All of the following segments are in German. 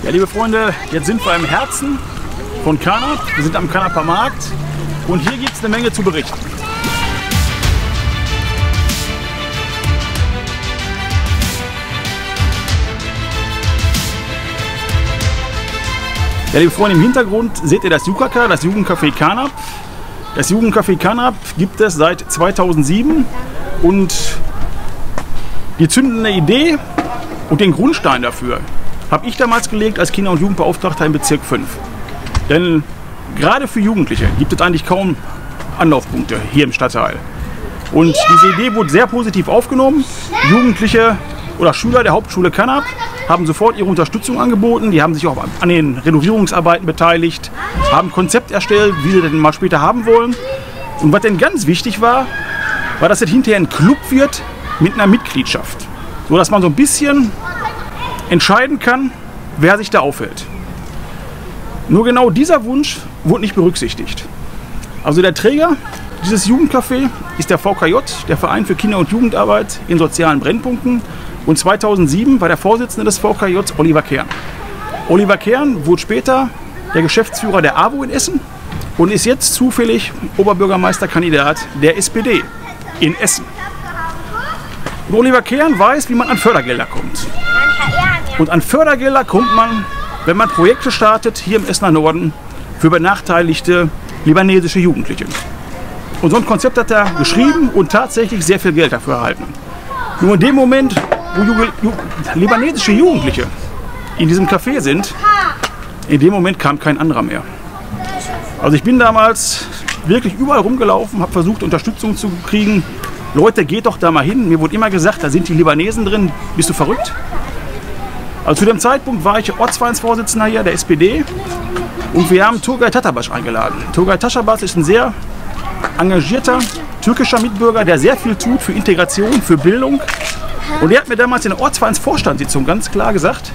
Ja, liebe Freunde, jetzt sind wir im Herzen von Carnap. Wir sind am Carnaper Markt und hier gibt es eine Menge zu berichten. Ja, liebe Freunde, im Hintergrund seht ihr das JUKK, das Jugendcafé Carnap. Das Jugendcafé Carnap gibt es seit 2007 und die zündende Idee und den Grundstein dafür habe ich damals gelegt als Kinder- und Jugendbeauftragter im Bezirk 5. Denn gerade für Jugendliche gibt es eigentlich kaum Anlaufpunkte hier im Stadtteil. Und diese Idee wurde sehr positiv aufgenommen. Jugendliche oder Schüler der Hauptschule Carnap haben sofort ihre Unterstützung angeboten. Die haben sich auch an den Renovierungsarbeiten beteiligt, haben ein Konzept erstellt, wie sie das mal später haben wollen. Und was denn ganz wichtig war, dass es hinterher ein Club wird mit einer Mitgliedschaft. So dass man so ein bisschen entscheiden kann, wer sich da aufhält. Nur genau dieser Wunsch wurde nicht berücksichtigt. Also der Träger dieses Jugendcafé ist der VKJ, der Verein für Kinder- und Jugendarbeit in sozialen Brennpunkten. Und 2007 war der Vorsitzende des VKJ Oliver Kern. Oliver Kern wurde später der Geschäftsführer der AWO in Essen und ist jetzt zufällig Oberbürgermeisterkandidat der SPD in Essen. Und Oliver Kern weiß, wie man an Fördergelder kommt. Und an Fördergelder kommt man, wenn man Projekte startet, hier im Essener Norden, für benachteiligte libanesische Jugendliche. Und so ein Konzept hat er geschrieben und tatsächlich sehr viel Geld dafür erhalten. Nur in dem Moment, wo libanesische Jugendliche in diesem Café sind, in dem Moment kam kein anderer mehr. Also ich bin damals wirklich überall rumgelaufen, habe versucht, Unterstützung zu kriegen. Leute, geht doch da mal hin. Mir wurde immer gesagt, da sind die Libanesen drin. Bist du verrückt? Also zu dem Zeitpunkt war ich Ortsvereinsvorsitzender hier der SPD und wir haben Turgay Tatabaş eingeladen. Turgay Tatabaş ist ein sehr engagierter türkischer Mitbürger, der sehr viel tut für Integration, für Bildung. Und er hat mir damals in der Ortsvereinsvorstandssitzung ganz klar gesagt,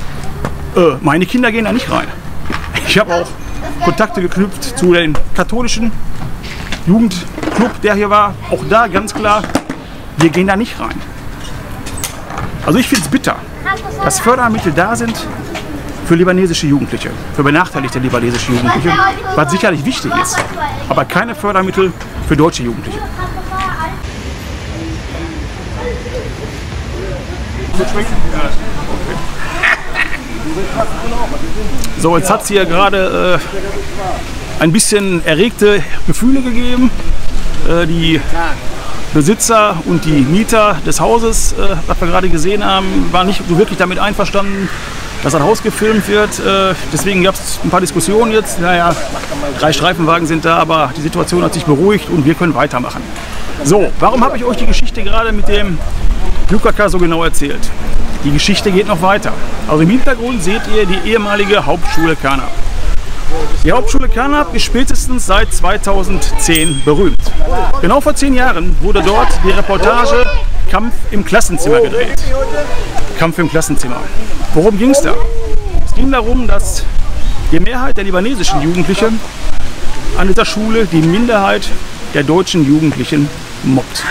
meine Kinder gehen da nicht rein. Ich habe auch Kontakte geknüpft zu den katholischen Jugendclub, der hier war. Auch da ganz klar, wir gehen da nicht rein. Also ich finde es bitter, dass Fördermittel da sind für libanesische Jugendliche, für benachteiligte libanesische Jugendliche, was sicherlich wichtig ist, aber keine Fördermittel für deutsche Jugendliche. So, jetzt hat es hier gerade ein bisschen erregte Gefühle gegeben. Die Besitzer und die Mieter des Hauses, was wir gerade gesehen haben, waren nicht so wirklich damit einverstanden, dass ein Haus gefilmt wird. Deswegen gab es ein paar Diskussionen jetzt. Naja, 3 Streifenwagen sind da, aber die Situation hat sich beruhigt und wir können weitermachen. So, warum habe ich euch die Geschichte gerade mit dem JUKK so genau erzählt? Die Geschichte geht noch weiter. Also im Hintergrund seht ihr die ehemalige Hauptschule Carnap. Die Hauptschule Carnap ist spätestens seit 2010 berühmt. Genau vor 10 Jahren wurde dort die Reportage Kampf im Klassenzimmer gedreht. Kampf im Klassenzimmer. Worum ging es da? Es ging darum, dass die Mehrheit der libanesischen Jugendlichen an dieser Schule die Minderheit der deutschen Jugendlichen mobbt.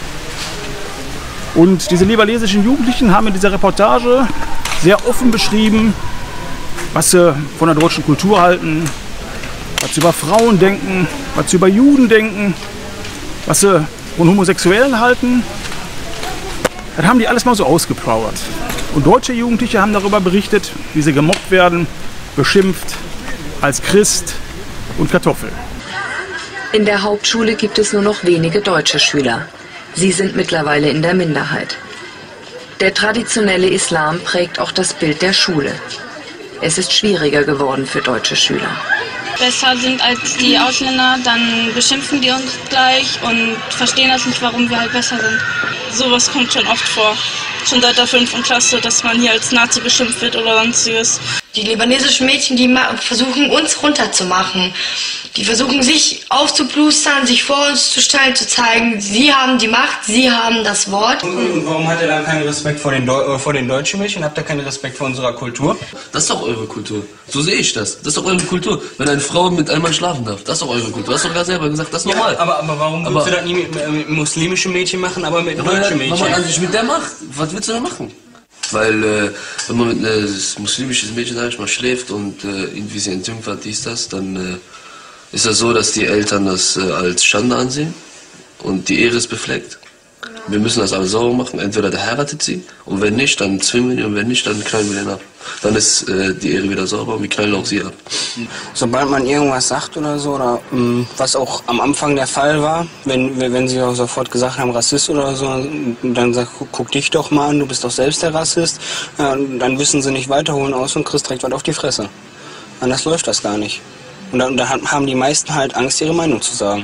Und diese libanesischen Jugendlichen haben in dieser Reportage sehr offen beschrieben, was sie von der deutschen Kultur halten, was sie über Frauen denken, was sie über Juden denken, was sie von Homosexuellen halten. Das haben die alles mal so ausgeplaudert. Und deutsche Jugendliche haben darüber berichtet, wie sie gemobbt werden, beschimpft, als Christ und Kartoffel. In der Hauptschule gibt es nur noch wenige deutsche Schüler. Sie sind mittlerweile in der Minderheit. Der traditionelle Islam prägt auch das Bild der Schule. Es ist schwieriger geworden für deutsche Schüler. Besser sind als die Ausländer, dann beschimpfen die uns gleich und verstehen das nicht, warum wir halt besser sind. Sowas kommt schon oft vor. Schon seit der 5. Klasse, dass man hier als Nazi beschimpft wird oder sonstiges. Die libanesischen Mädchen, die versuchen uns runterzumachen. Die versuchen sich aufzuplustern, sich vor uns zu stellen, zu zeigen, sie haben die Macht, sie haben das Wort. Und warum hat er dann keinen Respekt vor den deutschen Mädchen? Habt ihr keinen Respekt vor unserer Kultur? Das ist doch eure Kultur. So sehe ich das. Das ist doch eure Kultur. Wenn eine Frau mit einem Mann schlafen darf, das ist doch eure Kultur. Du hast doch gerade selber gesagt, das ist normal. Ja, aber warum willst du das nie mit muslimischen Mädchen machen, aber mit deutschen Mädchen? Wenn man an sich mit der macht, was willst du da machen? Weil wenn man mit einem muslimischen Mädchen, sag ich mal, schläft und irgendwie sie entjungfert hat, dies, das, dann ist das so, dass die Eltern das als Schande ansehen und die Ehre ist befleckt. Wir müssen das alles sauber machen, entweder der heiratet sie und wenn nicht, dann zwingen wir ihn und wenn nicht, dann knallen wir den ab. Dann ist die Ehre wieder sauber und wir knallen auch sie ab. Sobald man irgendwas sagt oder so, oder was auch am Anfang der Fall war, wenn sie auch sofort gesagt haben, Rassist oder so, dann sagt, guck dich doch mal an, du bist doch selbst der Rassist, dann wissen sie nicht weiterholen aus und kriegst direkt was auf die Fresse. Anders läuft das gar nicht. Und da haben die meisten halt Angst, ihre Meinung zu sagen.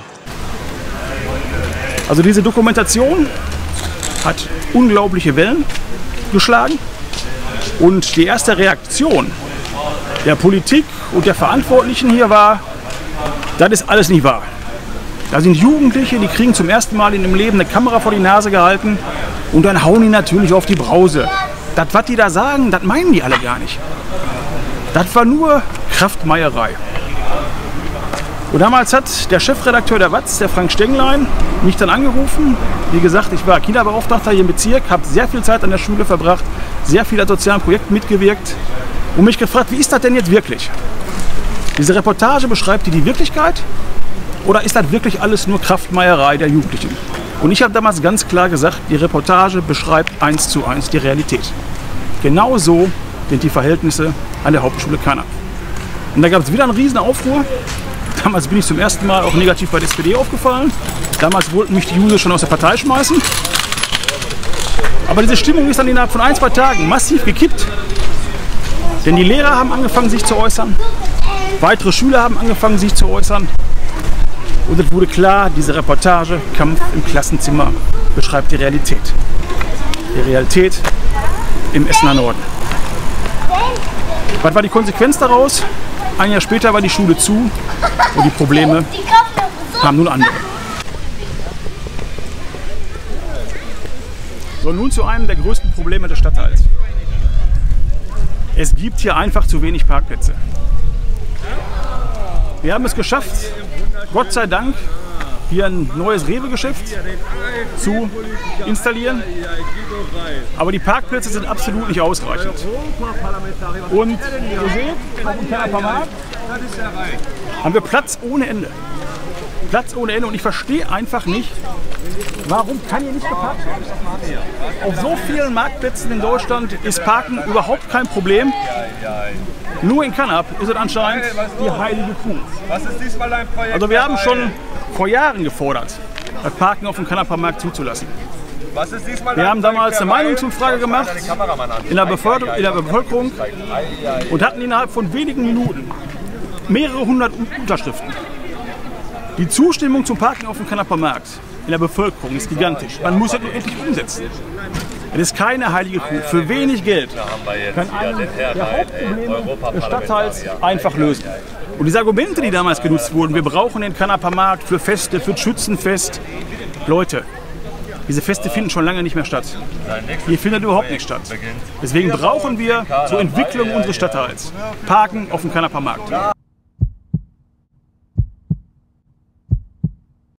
Also diese Dokumentation hat unglaubliche Wellen geschlagen und die erste Reaktion der Politik und der Verantwortlichen hier war, das ist alles nicht wahr. Da sind Jugendliche, die kriegen zum ersten Mal in ihrem Leben eine Kamera vor die Nase gehalten und dann hauen die natürlich auf die Brause. Das, was die da sagen, das meinen die alle gar nicht. Das war nur Kraftmeierei. Und damals hat der Chefredakteur der WAZ, der Frank Stenglein, mich dann angerufen. Wie gesagt, ich war Kinderbeauftragter hier im Bezirk, habe sehr viel Zeit an der Schule verbracht, sehr viel an sozialen Projekten mitgewirkt und mich gefragt, wie ist das denn jetzt wirklich? Diese Reportage, beschreibt die Wirklichkeit oder ist das wirklich alles nur Kraftmeierei der Jugendlichen? Und ich habe damals ganz klar gesagt, die Reportage beschreibt 1:1 die Realität. Genau so sind die Verhältnisse an der Hauptschule Kannab. Und da gab es wieder einen riesen Aufruhr. Damals bin ich zum ersten Mal auch negativ bei der SPD aufgefallen. Damals wollten mich die Jusos schon aus der Partei schmeißen. Aber diese Stimmung ist dann innerhalb von 1, 2 Tagen massiv gekippt. Denn die Lehrer haben angefangen, sich zu äußern. Weitere Schüler haben angefangen, sich zu äußern. Und es wurde klar, diese Reportage Kampf im Klassenzimmer beschreibt die Realität. Die Realität im Essener Norden. Was war die Konsequenz daraus? Ein Jahr später war die Schule zu und die Probleme kamen nun andere. So, nun zu einem der größten Probleme des Stadtteils. Es gibt hier einfach zu wenig Parkplätze. Wir haben es geschafft, Gott sei Dank, hier ein neues Rewe-Geschäft zu installieren. Aber die Parkplätze sind absolut nicht ausreichend. Und ihr seht, auf dem Kannapper Markt haben wir Platz ohne Ende. Platz ohne Ende und ich verstehe einfach nicht, warum kann hier nicht geparkt werden. Auf so vielen Marktplätzen in Deutschland ist Parken überhaupt kein Problem. Nur in Kannab ist es anscheinend die heilige Kuh. Also wir haben schon vor Jahren gefordert, das Parken auf dem Kannapper Markt zuzulassen. Wir haben damals eine Meinungsumfrage gemacht in der Bevölkerung und hatten innerhalb von wenigen Minuten mehrere hundert Unterschriften. Die Zustimmung zum Parken auf dem Kannapper Markt in der Bevölkerung ist gigantisch. Man muss es nur endlich umsetzen. Es ist keine heilige Kuh. Für wenig Geld kann einer der Hauptprobleme des Stadtteils einfach lösen. Und diese Argumente, die damals genutzt wurden, wir brauchen den Kannapper Markt für Feste, für das Schützenfest. Leute, diese Feste finden schon lange nicht mehr statt. Hier findet überhaupt nicht statt. Deswegen brauchen wir zur Entwicklung unseres Stadtteils Parken auf dem Kannapper Markt.